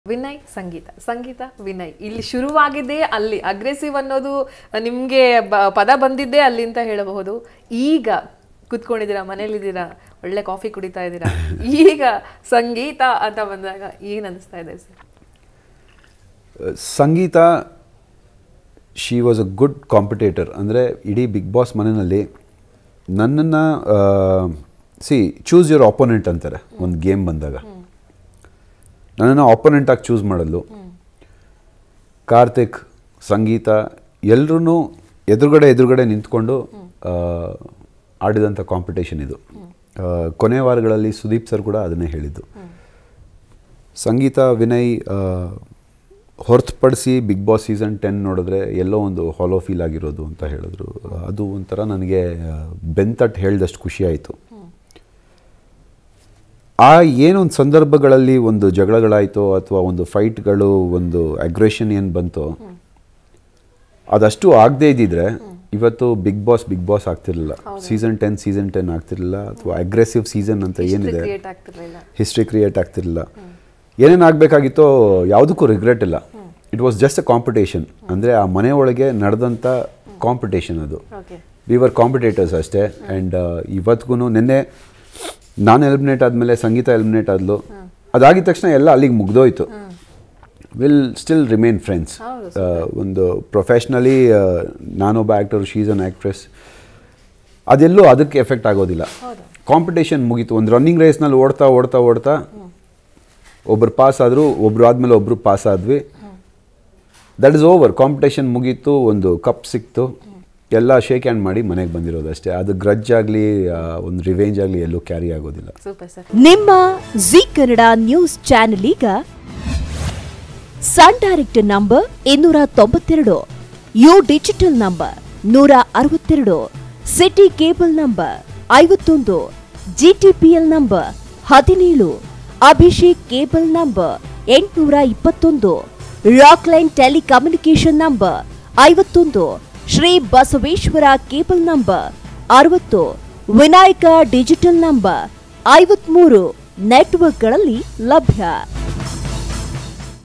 ವಿನಯ್ ಸಂಗೀತ ಸಂಗೀತ ವಿನಯ್ ಇಲ್ಲಿ ಶುರುವಾಗಿದ್ದೇ ಅಲ್ಲಿ ಅಗ್ರೆಸಿವ್ ಅನ್ನೋದು ನಿಮಗೆ ಪದ ಬಂದಿದ್ದೇ ಅಲ್ಲಿ ಅಂತ ಹೇಳಬಹುದು. ಈಗ ಕುತ್ಕೊಂಡಿದ್ದೀರಾ, ಮನೇಲಿದ್ದೀರಾ, ಒಳ್ಳೆ ಕಾಫಿ ಕುಡಿತಾ ಇದ್ದೀರಾ, ಈಗ ಸಂಗೀತ ಅಂತ ಬಂದಾಗ ಏನು ಅನಿಸ್ತಾ ಇದೆ sir? Sangeetha she was a good competitor. ಅಂದರೆ ಇಡೀ ಬಿಗ್ ಬಾಸ್ ಮನೆಯಲ್ಲಿ ನನ್ನನ್ನು ಚೂಸ್ ಯುವರ್ ಆಪೋನೆಂಟ್ ಅಂತಾರೆ ಒಂದು ಗೇಮ್ ಬಂದಾಗ. ನನ್ನನ್ನು ಆಪೋನೆಂಟಾಗಿ ಚೂಸ್ ಮಾಡಲು ಕಾರ್ತಿಕ್, ಸಂಗೀತ ಎಲ್ಲರೂ ಎದುರುಗಡೆ ನಿಂತ್ಕೊಂಡು ಆಡಿದಂಥ ಕಾಂಪಿಟೇಷನ್ ಇದು. ಕೊನೆ ವಾರಗಳಲ್ಲಿ ಸುದೀಪ್ ಸರ್ ಕೂಡ ಅದನ್ನೇ ಹೇಳಿದ್ದು. ಸಂಗೀತ ವಿನಯ್ ಹೊರತುಪಡಿಸಿ ಬಿಗ್ ಬಾಸ್ ಸೀಸನ್ 10 ನೋಡಿದ್ರೆ ಎಲ್ಲೋ ಒಂದು ಹಾಲೋ ಫೀಲ್ ಆಗಿರೋದು ಅಂತ ಹೇಳಿದ್ರು. ಅದು ಒಂಥರ ನನಗೆ ಬೆಂತಟ್ಟು ಹೇಳಿದಷ್ಟು ಖುಷಿಯಾಯಿತು. ಆ ಏನೊಂದು ಸಂದರ್ಭಗಳಲ್ಲಿ ಒಂದು ಜಗಳಗಳಾಯಿತೋ ಅಥವಾ ಒಂದು ಫೈಟ್ಗಳು, ಒಂದು ಅಗ್ರೆಷನ್ ಏನು ಬಂತೋ, ಅದಷ್ಟು ಆಗದೇ ಇದ್ದಿದ್ರೆ ಇವತ್ತು ಬಿಗ್ ಬಾಸ್ ಆಗ್ತಿರಲಿಲ್ಲ. ಸೀಸನ್ 10 ಆಗ್ತಿರಲಿಲ್ಲ. ಅಥವಾ ಅಗ್ರೆಸಿವ್ ಸೀಸನ್ ಅಂತ ಏನಿದೆ, ಹಿಸ್ಟ್ರಿ ಕ್ರಿಯೇಟ್ ಆಗ್ತಿರಲಿಲ್ಲ. ಏನೇನು ಆಗಬೇಕಾಗಿತ್ತೋ ಯಾವುದಕ್ಕೂ ರಿಗ್ರೆಟ್ ಇಲ್ಲ. It was just a competition. ಅಂದರೆ ಆ ಮನೆ ಒಳಗೆ ನಡೆದಂಥ ಕಾಂಪಿಟೇಷನ್ ಅದು. ವಿ ವರ್ ಕಾಂಪಿಟೇಟರ್ಸ್ ಅಷ್ಟೇ. ಆ್ಯಂಡ್ ಇವತ್ತಿಗೂ ನಿನ್ನೆ ನಾನು ಎಲಿಮಿನೇಟ್ ಆದಮೇಲೆ ಸಂಗೀತ ಎಲಿಮಿನೇಟ್ ಆದಲು. ಅದಾಗಿದ ತಕ್ಷಣ ಎಲ್ಲ ಅಲ್ಲಿಗೆ ಮುಗ್ದೋಯ್ತು. Will still remain friends. ಒಂದು ಪ್ರೊಫೆಷ್ನಲಿ ನಾನೊಬ್ಬ actor, she is an actress. ಅದೆಲ್ಲೂ ಅದಕ್ಕೆ ಎಫೆಕ್ಟ್ ಆಗೋದಿಲ್ಲ. ಕಾಂಪಿಟೇಷನ್ ಮುಗೀತು. ಒಂದು ರನ್ನಿಂಗ್ ರೇಸ್ನಲ್ಲಿ ಓಡ್ತಾ ಒಬ್ಬರು ಪಾಸ್ ಆದರು, ಒಬ್ಬರು ಆದಮೇಲೆ ಒಬ್ಬರು ಪಾಸ್ ಆದ್ವಿ. That is over. ಕಾಂಪಿಟೇಷನ್ ಮುಗೀತು, ಒಂದು ಕಪ್ ಸಿಕ್ತು, ಎಲ್ಲ ಶೇಕ್ ಹ್ಯಾಂಡ್ ಮಾಡಿ ಮನೆಗೆ ಬಂದಿರೋದು ಅಷ್ಟೇ. ಅದು ಗ್ರಡ್ಜ್ ಆಗಲಿ ಒಂದು ರಿವೆಂಜ್ ಆಗಲಿ ಎಲ್ಲೂ ಕ್ಯಾರಿ ಆಗೋದಿಲ್ಲ. ನಿಮ್ಮ ಜಿ ಕನ್ನಡ ನ್ಯೂಸ್ ಚಾನೆಲ್ ಈಗ Sun Direct number 292, U digital number 162, City cable number 51, GTPL number 17, Abhishek cable number 821, Rockline telecommunication number 51, Shri Basaveshwara cable number 60, Vinayaka digital number 53 ನೆಟ್ವರ್ಕ್ಗಳಲ್ಲಿ ಲಭ್ಯ.